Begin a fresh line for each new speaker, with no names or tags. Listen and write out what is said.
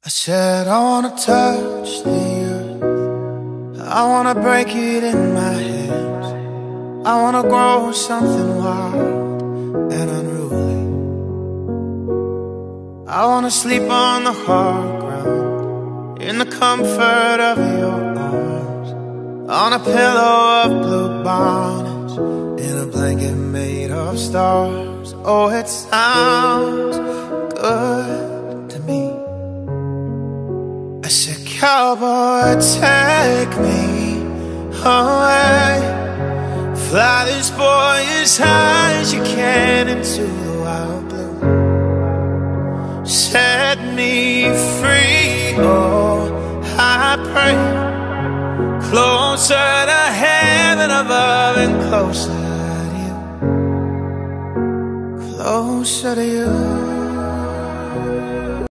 I said I wanna touch the earth, I wanna break it in my hands, I wanna grow something wild and unruly. I wanna sleep on the hard ground, in the comfort of your arms, on a pillow of blue bonnets, in a blanket made of stars. Oh, it sounds good to me. I said, cowboy, take me away, fly this boy as high as you can into the wild blue. Set me free, oh, I pray, closer to heaven above and closer to you, closer to you.